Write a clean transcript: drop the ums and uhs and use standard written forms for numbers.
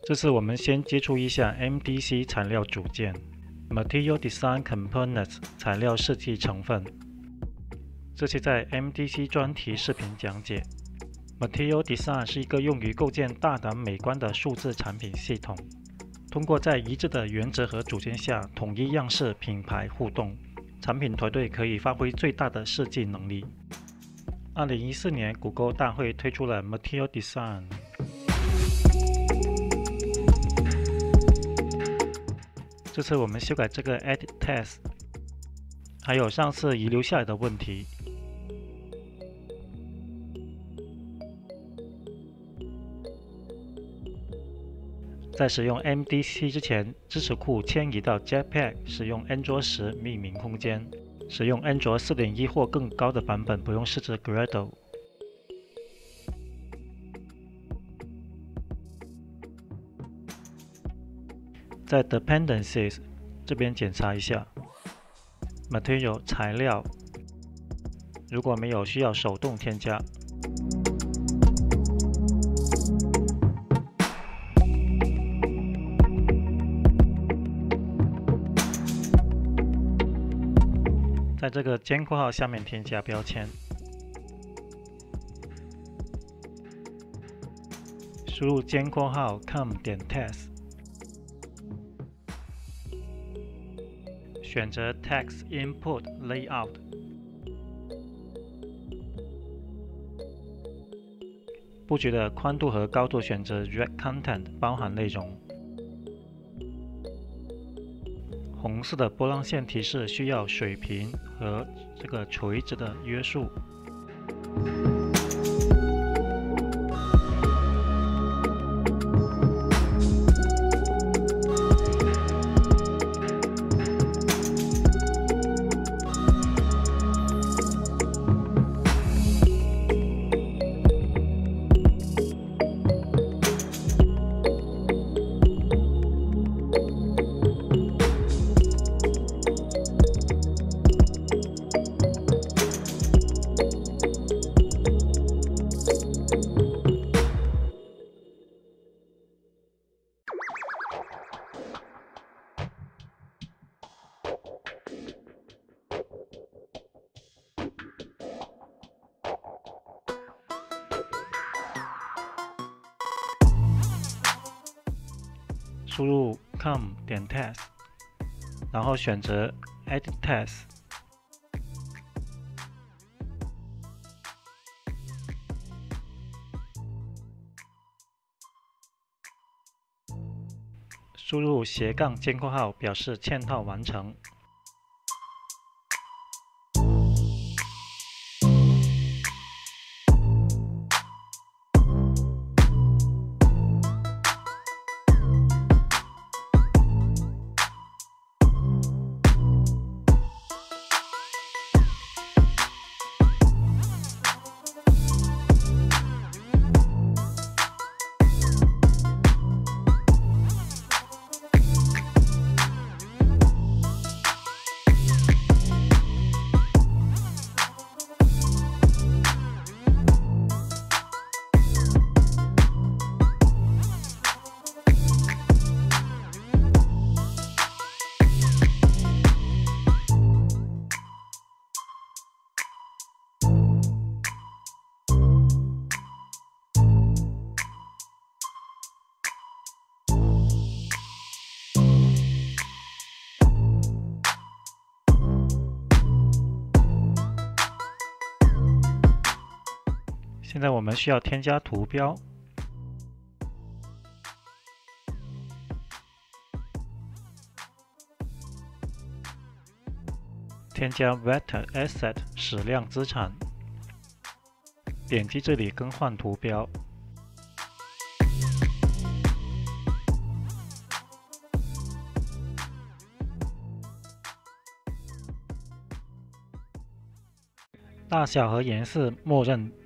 这次我们先接触一下 MDC 材料组件 Material Design Components 材料设计成分。这期在 MDC 专题视频讲解。Material Design 是一个用于构建大胆美观的数字产品系统，通过在一致的原则和组件下统一样式、品牌互动，产品团队可以发挥最大的设计能力。2014年，谷歌大会推出了 Material Design。这次我们修改这个 Edit Test， 还有上次遗留下来的问题。在使用 MDC 之前，支持库迁移到 Jetpack， 使用 android 10命名空间。使用 android 4.1 或更高的版本，不用设置 Gradle。在 Dependencies 这边检查一下 Material 材料，如果没有，需要手动添加。在这个尖括号下面添加标签，输入尖括号 com.test， 选择 Text Input Layout， 布局的宽度和高度选择 Red Content 包含内容。红色的波浪线提示需要水平和这个垂直的约束。输入 com.test， 然后选择 Edit Test， 输入斜杠尖括号表示嵌套完成。现在我们需要添加图标，添加 Vector Asset 矢量资产，点击这里更换图标。大小和颜色默认